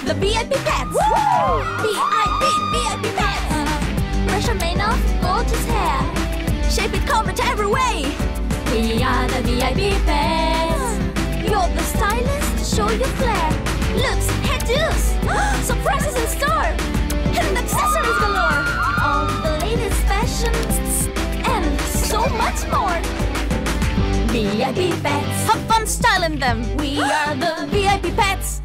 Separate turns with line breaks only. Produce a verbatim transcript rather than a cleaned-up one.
the V I P pets! Woo! V I P, V I P pets! Brush your mane off, gorgeous hair. Shape it, comb it every way. We are the V I P pets. You're the stylist, show your flair. Looks, hairdos, surprises in store. Hidden accessories galore. All the latest fashions and so much more. V I P pets. Have fun styling them. We are the V I P pets.